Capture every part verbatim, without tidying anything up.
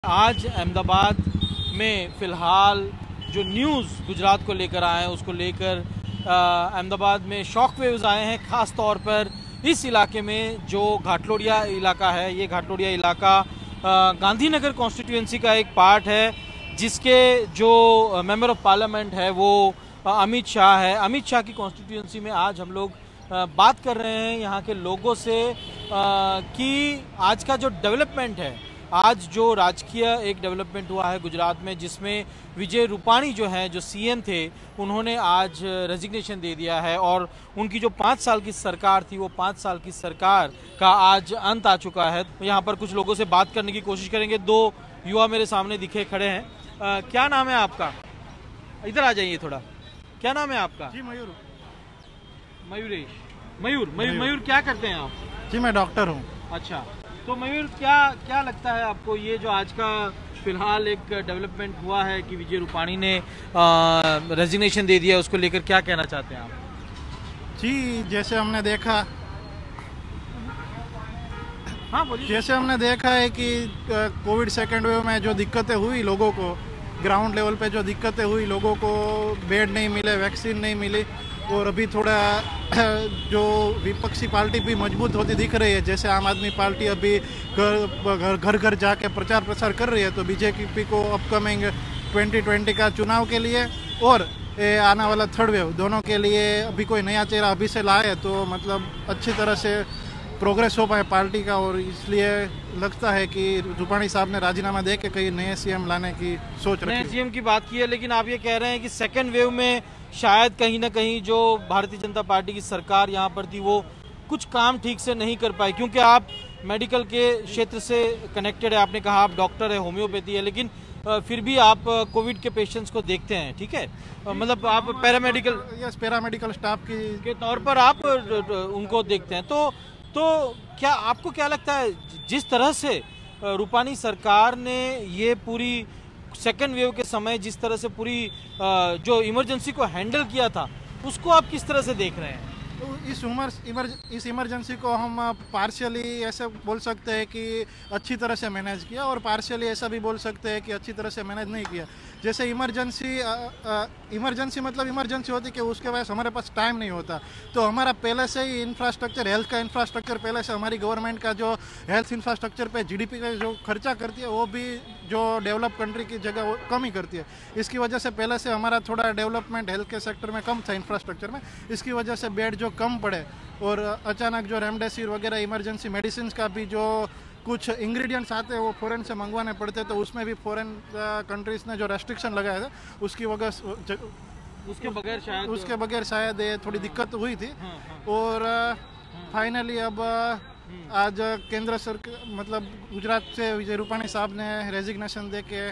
आज अहमदाबाद में फ़िलहाल जो न्यूज़ गुजरात को लेकर आए हैं उसको लेकर अहमदाबाद में शॉक वेव्स आए हैं। ख़ास तौर पर इस इलाके में जो घाटलोडिया इलाका है, ये घाटलोडिया इलाका गांधीनगर कॉन्स्टिट्यूएंसी का एक पार्ट है, जिसके जो मेंबर ऑफ पार्लियामेंट है वो अमित शाह है। अमित शाह की कॉन्स्टिट्यूएंसी में आज हम लोग बात कर रहे हैं यहाँ के लोगों से कि आज का जो डेवलपमेंट है, आज जो राजकीय एक डेवलपमेंट हुआ है गुजरात में, जिसमें विजय रूपाणी जो हैं, जो सीएम थे, उन्होंने आज रेजिग्नेशन दे दिया है और उनकी जो पाँच साल की सरकार थी वो पाँच साल की सरकार का आज अंत आ चुका है। यहाँ पर कुछ लोगों से बात करने की कोशिश करेंगे। दो युवा मेरे सामने दिखे खड़े हैं। आ, क्या नाम है आपका? इधर आ जाइए थोड़ा। क्या नाम है आपका? जी मयूर। मयूरेश। मयूर मयूर मयूर क्या करते हैं आप? जी मैं डॉक्टर हूँ। अच्छा, तो मयूर क्या क्या लगता है आपको, ये जो आज का फिलहाल एक डेवलपमेंट हुआ है कि विजय रूपाणी ने रेजिग्नेशन दे दिया, उसको लेकर क्या कहना चाहते हैं आप? जी जैसे हमने देखा हाँ बोलिए। जैसे हमने देखा है कि कोविड सेकेंड वेव में जो दिक्कतें हुई लोगों को, ग्राउंड लेवल पे जो दिक्कतें हुई लोगों को, बेड नहीं मिले, वैक्सीन नहीं मिली, और अभी थोड़ा जो विपक्षी पार्टी भी मजबूत होती दिख रही है, जैसे आम आदमी पार्टी अभी घर घर घर घर जाके प्रचार प्रसार कर रही है, तो बीजेपी को अपकमिंग ट्वेंटी ट्वेंटी का चुनाव के लिए और ए, आने वाला थर्ड वेव दोनों के लिए अभी कोई नया चेहरा अभी से लाए तो मतलब अच्छी तरह से प्रोग्रेस हो पाए पार्टी का, और इसलिए लगता है कि रूपाणी साहब ने राजीनामा दे के कई नए सीएम लाने की सोच रखी है। नए सीएम की बात की है, लेकिन आप ये कह रहे हैं कि सेकेंड वेव में शायद कहीं ना कहीं जो भारतीय जनता पार्टी की सरकार यहाँ पर थी वो कुछ काम ठीक से नहीं कर पाई, क्योंकि आप मेडिकल के क्षेत्र से कनेक्टेड है। आपने कहा आप डॉक्टर है, होम्योपैथी है, लेकिन फिर भी आप कोविड के पेशेंट्स को देखते हैं, ठीक है? मतलब आप पैरामेडिकल यस पैरामेडिकल स्टाफ की के तौर पर आप उनको देखते हैं। तो तो क्या आपको क्या लगता है, जिस तरह से रूपाणी सरकार ने ये पूरी सेकेंड वेव के समय जिस तरह से पूरी जो इमरजेंसी को हैंडल किया था, उसको आप किस तरह से देख रहे हैं? तो इस उमर इमर, इस इमरजेंसी को हम पार्शियली ऐसे बोल सकते हैं कि अच्छी तरह से मैनेज किया, और पार्शियली ऐसा भी बोल सकते हैं कि अच्छी तरह से मैनेज नहीं किया। जैसे इमरजेंसी इमरजेंसी मतलब इमरजेंसी होती कि उसके वजह से हमारे पास टाइम नहीं होता, तो हमारा पहले से ही इंफ्रास्ट्रक्चर, हेल्थ का इंफ्रास्ट्रक्चर, पहले से हमारी गवर्नमेंट का जो हेल्थ इंफ्रास्ट्रक्चर पे जीडीपी का जो खर्चा करती है वो भी जो डेवलप कंट्री की जगह वो कम ही करती है। इसकी वजह से पहले से हमारा थोड़ा डेवलपमेंट हेल्थ के सेक्टर में कम था, इंफ्रास्ट्रक्चर में, इसकी वजह से बेड जो कम पड़े, और अचानक जो रेमडेसिविर वगैरह इमरजेंसी मेडिसिन का भी जो कुछ इंग्रेडिएंट्स आते हैं वो फॉरेन से मंगवाने पड़ते, तो उसमें भी फॉरेन कंट्रीज ने जो रेस्ट्रिक्शन लगाए थे उसकी वजह उसके बगैर शायद उसके बगैर शायद ये थोड़ी दिक्कत हुई थी। हाँ, हाँ, और फाइनली अब आज केंद्र सरकार मतलब गुजरात से विजय रूपाणी साहब ने रेजिग्नेशन दे के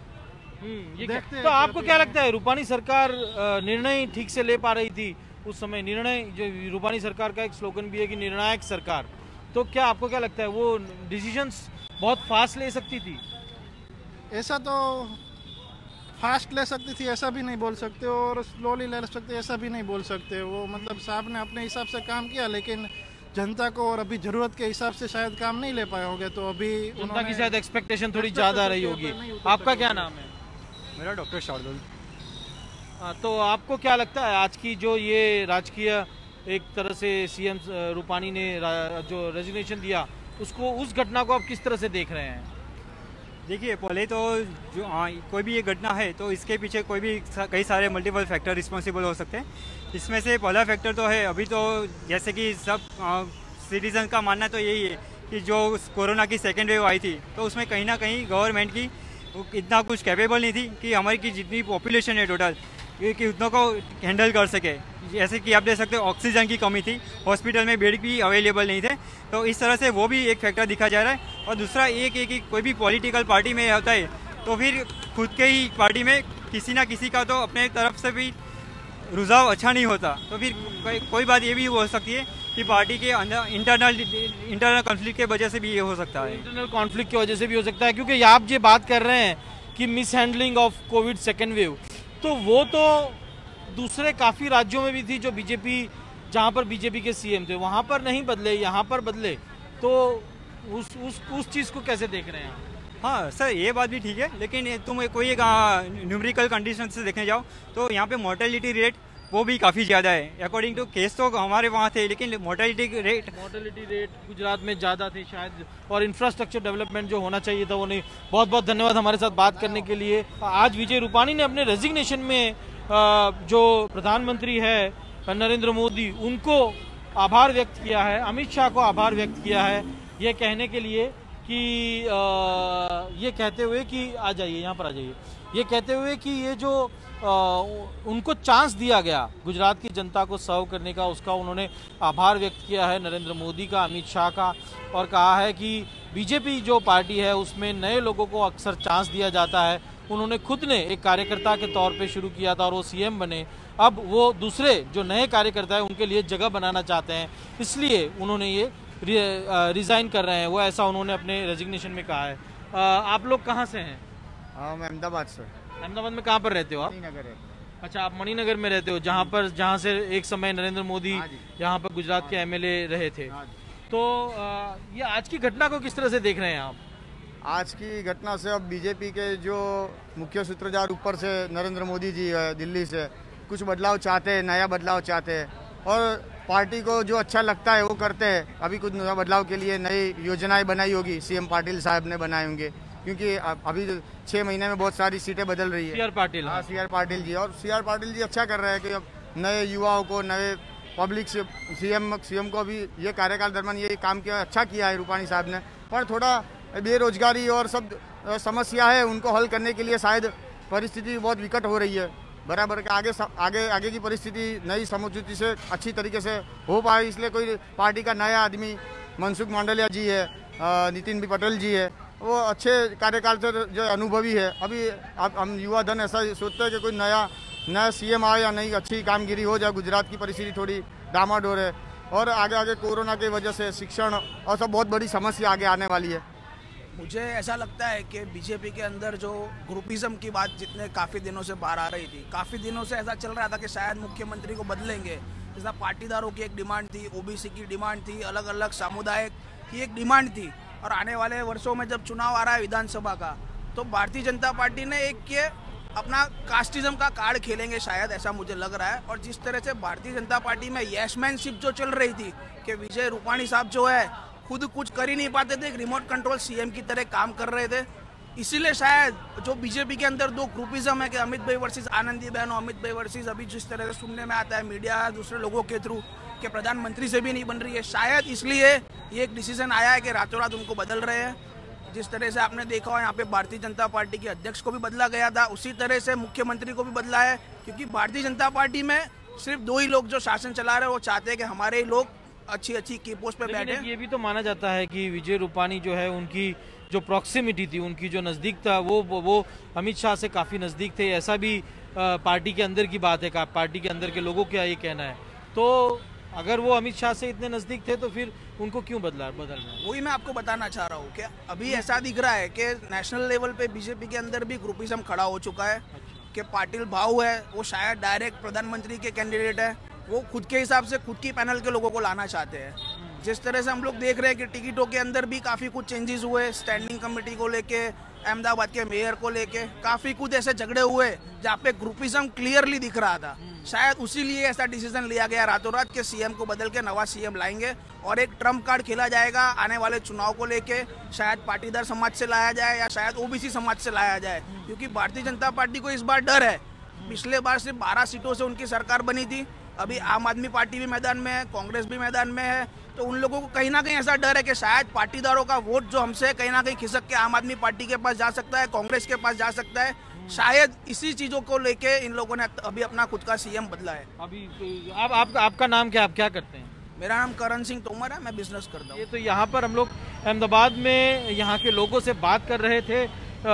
देखते। तो आपको क्या लगता है, रूपाणी सरकार निर्णय ठीक से ले पा रही थी उस समय? निर्णय जो रूपाणी सरकार का एक स्लोगन भी है कि निर्णायक सरकार, तो क्या आपको क्या लगता है वो डिसीजंस बहुत फास्ट ले सकती थी? ऐसा तो फास्ट ले सकती थी ऐसा भी नहीं बोल सकते, और स्लोली ले सकते ऐसा भी नहीं बोल सकते। वो मतलब साहब ने अपने हिसाब से काम किया, लेकिन जनता को और अभी जरूरत के हिसाब से शायद काम नहीं ले पाए होंगे, तो अभी जनता की शायद एक्सपेक्टेशन थोड़ी ज्यादा रही होगी। आपका क्या नाम है? मेरा डॉक्टर शार्दुल। हाँ, तो आपको क्या लगता है आज की जो ये राजकीय एक तरह से सीएम रूपाणी ने जो रेजिग्नेशन दिया, उसको, उस घटना को आप किस तरह से देख रहे हैं? देखिए, पहले तो जो हाँ कोई भी ये घटना है तो इसके पीछे कोई भी कई सारे मल्टीपल फैक्टर रिस्पॉन्सिबल हो सकते हैं। इसमें से पहला फैक्टर तो है, अभी तो जैसे कि सब सिटीजन का मानना तो यही है कि जो कोरोना की सेकेंड वेव आई थी तो उसमें कहीं ना कहीं गवर्नमेंट की इतना कुछ कैपेबल नहीं थी कि हमारी की जितनी पॉपुलेशन है टोटल कि उतना को हैंडल कर सके। जैसे कि आप देख सकते हो ऑक्सीजन की कमी थी, हॉस्पिटल में बेड भी अवेलेबल नहीं थे, तो इस तरह से वो भी एक फैक्टर दिखा जा रहा है। और दूसरा एक है कि कोई भी पॉलिटिकल पार्टी में होता है तो फिर खुद के ही पार्टी में किसी ना किसी का तो अपने तरफ से भी रुझाव अच्छा नहीं होता, तो फिर कोई, कोई बात ये भी हो सकती है कि पार्टी के अंदर इंटरनल इंटरनल कॉन्फ्लिक्ट के वजह से भी ये हो सकता है। इंटरनल कॉन्फ्लिक्ट की वजह से भी हो सकता है, क्योंकि आप ये बात कर रहे हैं कि mishandling of covid second wave, तो वो तो दूसरे काफ़ी राज्यों में भी थी जो बीजेपी, जहाँ पर बीजेपी के सीएम थे वहाँ पर नहीं बदले, यहाँ पर बदले, तो उस उस उस चीज़ को कैसे देख रहे हैं आप? हाँ सर, ये बात भी ठीक है, लेकिन ये तुम कोई एक न्यूमेरिकल कंडीशन से देखने जाओ तो यहाँ पे मोर्टेलिटी रेट वो भी काफ़ी ज़्यादा है। अकॉर्डिंग टू केस तो हमारे वहाँ थे, लेकिन mortality rate mortality rate Gujarat में ज़्यादा थी शायद, और इंफ्रास्ट्रक्चर डेवलपमेंट जो होना चाहिए था वो नहीं। बहुत बहुत धन्यवाद हमारे साथ बात करने के लिए। आज विजय रूपाणी ने अपने रेजिग्नेशन में जो प्रधानमंत्री है नरेंद्र मोदी, उनको आभार व्यक्त किया है, अमित शाह को आभार व्यक्त किया है, ये कहने के लिए कि आ, ये कहते हुए कि आ जाइए यहाँ पर आ जाइए, ये कहते हुए कि ये जो आ, उनको चांस दिया गया गुजरात की जनता को सर्व करने का, उसका उन्होंने आभार व्यक्त किया है नरेंद्र मोदी का, अमित शाह का, और कहा है कि बीजेपी जो पार्टी है उसमें नए लोगों को अक्सर चांस दिया जाता है। उन्होंने खुद ने एक कार्यकर्ता के तौर पे शुरू किया था और वो सीएम बने, अब वो दूसरे जो नए कार्यकर्ता है उनके लिए जगह बनाना चाहते हैं, इसलिए उन्होंने ये रिजाइन कर रहे हैं, वो ऐसा उन्होंने अपने रेजिग्नेशन में कहा है। आ, आप लोग कहाँ से हैं? हम अहमदाबाद से। अहमदाबाद में कहाँ पर रहते हो आप? मणिनगर है। अच्छा, आप मणिनगर में रहते हो, जहाँ पर जहाँ से एक समय नरेंद्र मोदी यहाँ पर गुजरात के एमएलए रहे थे। तो आ, ये आज की घटना को किस तरह से देख रहे हैं आप? आज की घटना से अब बीजेपी के जो मुख्य सूत्रधार ऊपर से नरेंद्र मोदी जी है, दिल्ली से कुछ बदलाव चाहते हैं, नया बदलाव चाहते हैं, और पार्टी को जो अच्छा लगता है वो करते हैं। अभी कुछ नया बदलाव के लिए नई योजनाएं बनाई होगी, सीएम पाटिल साहब ने बनाए होंगे, क्योंकि अभी छः महीने में बहुत सारी सीटें बदल रही है। सी आर पाटिल, हाँ, सी आर पाटिल जी, और सी आर पाटिल जी अच्छा कर रहे हैं कि अब नए युवाओं को, नए पब्लिक से सीएम सीएम को भी ये कार्यकाल दरमियान ये काम किया, अच्छा किया है रूपाणी साहब ने। पर थोड़ा बेरोजगारी और सब समस्या है, उनको हल करने के लिए शायद परिस्थिति बहुत विकट हो रही है। बराबर के आगे आगे आगे की परिस्थिति नई समुचित से अच्छी तरीके से हो पाए, इसलिए कोई पार्टी का नया आदमी मनसुख मांडलिया जी है, नितिन भी पटेल जी है, वो अच्छे कार्यकाल से जो अनुभवी है। अभी आप हम युवा धन ऐसा सोचते हैं कि कोई नया नया सीएम आए या नई अच्छी कामगिरी हो जाए। गुजरात की परिस्थिति थोड़ी डामाडोल है, और आगे आगे कोरोना की वजह से शिक्षण और सब बहुत बड़ी समस्या आगे आने वाली है। मुझे ऐसा लगता है कि बीजेपी के अंदर जो ग्रुपिज्म की बात जितने काफ़ी दिनों से बाहर आ रही थी, काफ़ी दिनों से ऐसा चल रहा था कि शायद मुख्यमंत्री को बदलेंगे। जैसा पाटीदारों की एक डिमांड थी, ओबीसी की डिमांड थी, अलग अलग सामुदायिक की एक डिमांड थी, और आने वाले वर्षों में जब चुनाव आ रहा है विधानसभा का, तो भारतीय जनता पार्टी ने एक ये अपना कास्टिज्म का कार्ड खेलेंगे शायद, ऐसा मुझे लग रहा है। और जिस तरह से भारतीय जनता पार्टी में यशमैनशिप जो चल रही थी कि विजय रूपाणी साहब जो है खुद कुछ कर ही नहीं पाते थे, एक रिमोट कंट्रोल सीएम की तरह काम कर रहे थे, इसीलिए शायद जो बीजेपी के अंदर दो ग्रुपिज्म है कि अमित भाई वर्सेस आनंदीबेन, अमित भाई वर्सेस अभी जिस तरह से सुनने में आता है मीडिया दूसरे लोगों के थ्रू कि प्रधानमंत्री से भी नहीं बन रही है, शायद इसलिए ये एक डिसीजन आया है कि रातों रात उनको बदल रहे हैं। जिस तरह से आपने देखा हो यहाँ पे भारतीय जनता पार्टी के अध्यक्ष को भी बदला गया था, उसी तरह से मुख्यमंत्री को भी बदला है, क्योंकि भारतीय जनता पार्टी में सिर्फ दो ही लोग जो शासन चला रहे हैं, वो चाहते हैं कि हमारे ही लोग अच्छी अच्छी की पोस्ट पे बैठे। ये भी तो माना जाता है कि विजय रूपाणी जो है, उनकी जो प्रॉक्सिमिटी थी, उनकी जो नज़दीक था, वो वो अमित शाह से काफ़ी नज़दीक थे, ऐसा भी पार्टी के अंदर की बात है, पार्टी के अंदर के लोगों का ये कहना है। तो अगर वो अमित शाह से इतने नज़दीक थे तो फिर उनको क्यों बदला बदल रहे हैं? वही मैं आपको बताना चाह रहा हूँ कि अभी ऐसा दिख रहा है कि नेशनल लेवल पे बीजेपी के अंदर भी ग्रुपिज्म खड़ा हो चुका है। अच्छा। कि पाटिल भाऊ है वो शायद डायरेक्ट प्रधानमंत्री के कैंडिडेट है, वो खुद के हिसाब से खुद की पैनल के लोगों को लाना चाहते हैं। जिस तरह से हम लोग देख रहे हैं कि टिकटों के अंदर भी काफ़ी कुछ चेंजेस हुए, स्टैंडिंग कमेटी को लेके, अहमदाबाद के मेयर को लेके काफ़ी कुछ ऐसे झगड़े हुए जहाँ पे ग्रुपिज्म क्लियरली दिख रहा था। शायद उसी लिए ऐसा डिसीजन लिया गया रातों रात के सीएम को बदल के नवा सीएम लाएंगे, और एक ट्रम्प कार्ड खेला जाएगा आने वाले चुनाव को लेके। शायद पाटीदार समाज से लाया जाए या शायद ओबीसी समाज से लाया जाए, क्योंकि भारतीय जनता पार्टी को इस बार डर है। पिछले बार सिर्फ बारह सीटों से उनकी सरकार बनी थी, अभी आम आदमी पार्टी भी मैदान में है, कांग्रेस भी मैदान में है, तो उन लोगों को कहीं ना कहीं ऐसा डर है कि शायद पाटीदारों का वोट जो हमसे कहीं ना कहीं खिसक के आम आदमी पार्टी के पास जा सकता है, कांग्रेस के पास जा सकता है। शायद इसी चीजों को लेके इन लोगों ने अभी अपना खुद का सीएम बदला है। अभी आप, आप आपका नाम क्या, आप क्या करते हैं? मेरा नाम करण सिंह तोमर है, मैं बिजनेस करता हूँ। ये तो यहाँ पर हम लोग अहमदाबाद में यहाँ के लोगों से बात कर रहे थे।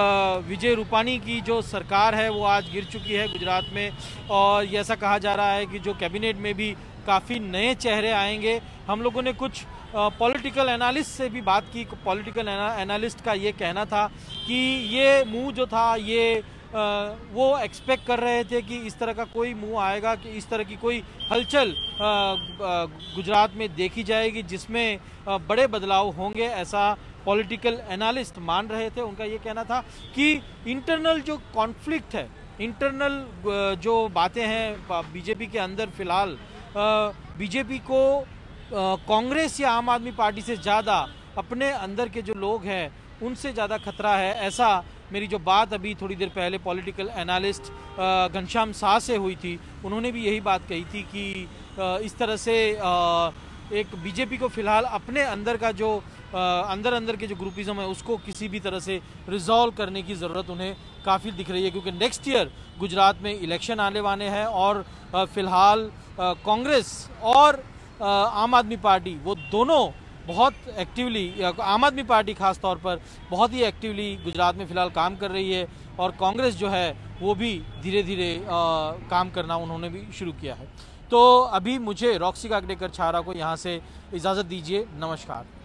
विजय रूपाणी की जो सरकार है वो आज गिर चुकी है गुजरात में, और ये ऐसा कहा जा रहा है कि जो कैबिनेट में भी काफ़ी नए चेहरे आएंगे। हम लोगों ने कुछ पॉलिटिकल एनालिस्ट से भी बात की, पॉलिटिकल एनालिस्ट का ये कहना था कि ये मूव जो था ये आ, वो एक्सपेक्ट कर रहे थे कि इस तरह का कोई मूव आएगा, कि इस तरह की कोई हलचल गुजरात में देखी जाएगी जिसमें बड़े बदलाव होंगे, ऐसा पॉलिटिकल एनालिस्ट मान रहे थे। उनका ये कहना था कि इंटरनल जो कॉन्फ्लिक्ट है, इंटरनल जो बातें हैं बीजेपी के अंदर, फिलहाल बीजेपी को कांग्रेस या आम आदमी पार्टी से ज़्यादा अपने अंदर के जो लोग हैं उनसे ज़्यादा खतरा है। ऐसा मेरी जो बात अभी थोड़ी देर पहले पॉलिटिकल एनालिस्ट घनश्याम शाह से हुई थी, उन्होंने भी यही बात कही थी कि इस तरह से एक बीजेपी को फिलहाल अपने अंदर का जो अंदर अंदर के जो ग्रुपिज्म है उसको किसी भी तरह से रिजॉल्व करने की ज़रूरत उन्हें काफ़ी दिख रही है, क्योंकि नेक्स्ट ईयर गुजरात में इलेक्शन आने वाले हैं और फिलहाल कांग्रेस और आम आदमी पार्टी वो दोनों बहुत एक्टिवली, आम आदमी पार्टी खास तौर पर बहुत ही एक्टिवली गुजरात में फ़िलहाल काम कर रही है और कांग्रेस जो है वो भी धीरे धीरे काम करना उन्होंने भी शुरू किया है। तो अभी मुझे रॉक्सी काकडेकर छारा को यहाँ से इजाज़त दीजिए। नमस्कार।